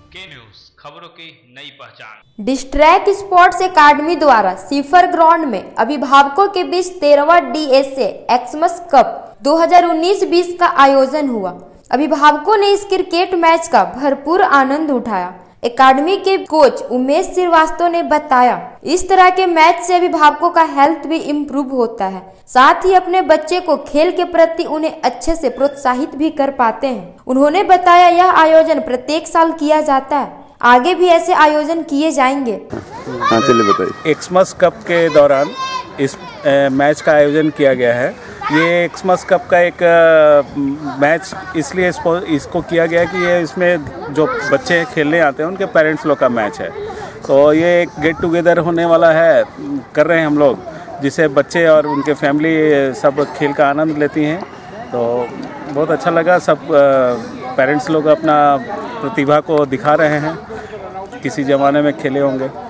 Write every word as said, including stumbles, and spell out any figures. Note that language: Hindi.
के न्यूज, खबरों की नई पहचान। डिस्ट्रैक स्पोर्ट्स अकादमी द्वारा सीफर ग्राउंड में अभिभावकों के बीच तेरहवां D S A Xmas cup दो हज़ार उन्नीस बीस का आयोजन हुआ। अभिभावकों ने इस क्रिकेट मैच का भरपूर आनंद उठाया। एकेडमी के कोच उमेश श्रीवास्तव ने बताया, इस तरह के मैच से अभिभावकों का हेल्थ भी इम्प्रूव होता है, साथ ही अपने बच्चे को खेल के प्रति उन्हें अच्छे से प्रोत्साहित भी कर पाते हैं। उन्होंने बताया, यह आयोजन प्रत्येक साल किया जाता है, आगे भी ऐसे आयोजन किए जाएंगे। हाँ, चलिए बताइए। एक्समस कप के दौरान इस ए, मैच का आयोजन किया गया है। ये एक्समस कप का एक आ, मैच इसलिए इसको, इसको किया गया कि ये इसमें जो बच्चे खेलने आते हैं उनके पेरेंट्स लोग का मैच है, तो ये एक गेट टुगेदर होने वाला है, कर रहे हैं हम लोग, जिससे बच्चे और उनके फैमिली सब खेल का आनंद लेती हैं। तो बहुत अच्छा लगा, सब पेरेंट्स लोग अपना प्रतिभा को दिखा रहे हैं, किसी ज़माने में खेले होंगे।